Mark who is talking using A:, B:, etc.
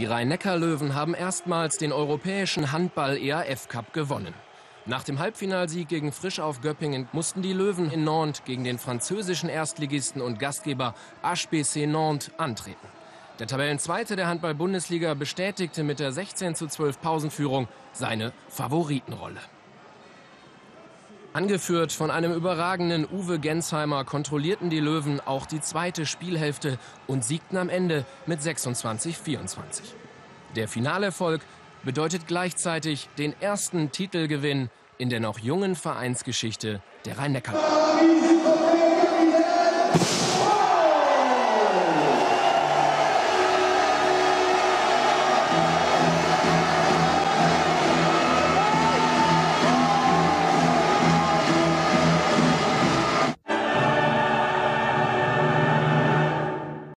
A: Die Rhein-Neckar-Löwen haben erstmals den europäischen Handball-EAF-Cup gewonnen. Nach dem Halbfinalsieg gegen Frisch auf Göppingen mussten die Löwen in Nantes gegen den französischen Erstligisten und Gastgeber HBC Nantes antreten. Der Tabellenzweite der Handball-Bundesliga bestätigte mit der 16:12 Pausenführung seine Favoritenrolle. Angeführt von einem überragenden Uwe Gensheimer kontrollierten die Löwen auch die zweite Spielhälfte und siegten am Ende mit 26:24. Der Finalerfolg bedeutet gleichzeitig den ersten Titelgewinn in der noch jungen Vereinsgeschichte der Rhein-Neckar-Löwen.